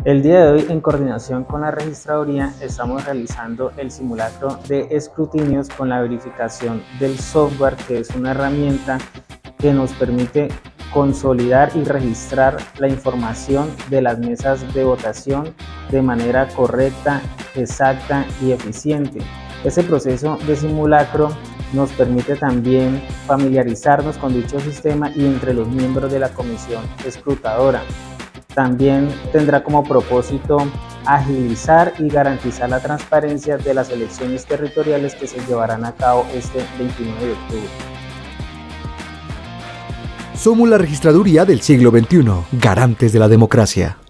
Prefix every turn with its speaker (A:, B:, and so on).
A: El día de hoy, en coordinación con la registraduría, estamos realizando el simulacro de escrutinios con la verificación del software, que es una herramienta que nos permite consolidar y registrar la información de las mesas de votación de manera correcta, exacta y eficiente. Este proceso de simulacro nos permite también familiarizarnos con dicho sistema y entre los miembros de la comisión escrutadora. También tendrá como propósito agilizar y garantizar la transparencia de las elecciones territoriales que se llevarán a cabo este 29 de octubre.
B: Somos la registraduría del siglo XXI, garantes de la democracia.